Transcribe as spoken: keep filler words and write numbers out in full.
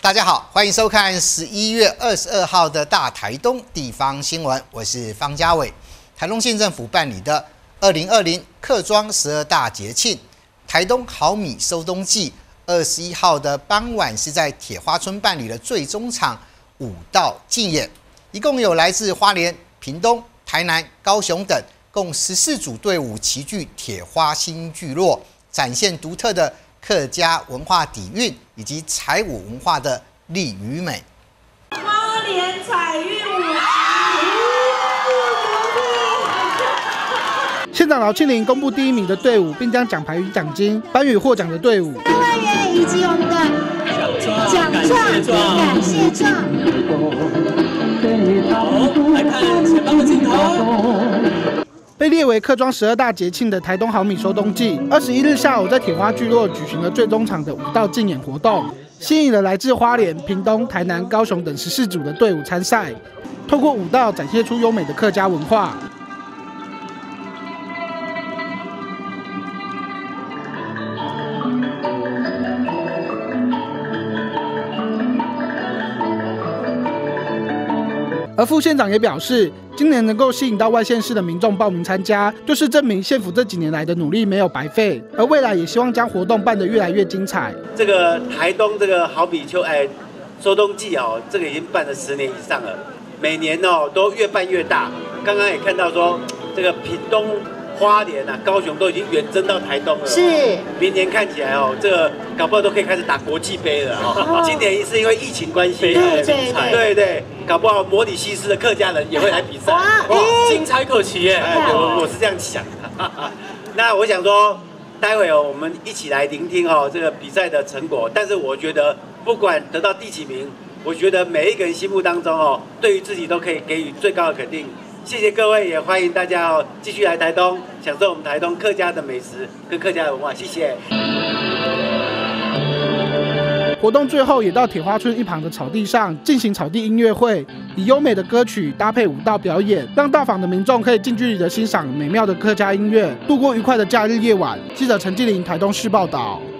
大家好，欢迎收看十一月二十二号的大台东地方新闻，我是方家伟。台东县政府办理的二零二零客庄十二大节庆台东好米收冬季，二十一号的傍晚是在铁花村办理了最终场舞蹈竞演，一共有来自花莲、屏东、台南、高雄等共十四组队伍齐聚铁花新聚落，展现独特的客家文化底蕴以及彩舞文化的力与美。 花莲彩玉舞， 县长劳庆玲公布第一名的队伍，并将奖牌与奖金颁予获奖的队伍。 三万元以及我们的奖状、感谢状。 好，来看前方的镜头。 被列为客庄十二大节庆的台东好米收冬季，二十一日下午在铁花聚落举行了最终场的舞蹈竞演活动，吸引了来自花莲、屏东、台南、高雄等十四组的队伍参赛，透过舞蹈展现出优美的客家文化。而副县长也表示，今年能够吸引到外县市的民众报名参加，就是证明县府这几年来的努力没有白费。而未来也希望将活动办得越来越精彩。 这个台东这个好比秋哎收冬季哦，这个已经办了十年以上了，每年哦都越办越大。刚刚也看到说，这个屏东、花莲啊、高雄都已经远征到台东了。 是， 明年看起来哦，这个搞不好都可以开始打国际杯了哦。今年是因为疫情关系， 对对对对对，搞不好模拟西施的客家人也会来比赛， 哇， 精彩可期耶！ 哎，对，我我是这样想的。那我想说，待会哦，我们一起来聆听哦这个比赛的成果。但是我觉得，不管得到第几名，我觉得每一个人心目当中哦，对于自己都可以给予最高的肯定。谢谢各位，也欢迎大家哦继续来台东，享受我们台东客家的美食跟客家的文化。谢谢。 活动最后也到铁花村一旁的草地上进行草地音乐会，以优美的歌曲搭配舞蹈表演，让到访的民众可以近距离的欣赏美妙的客家音乐，度过愉快的假日夜晚。记者陈继林台东市报道。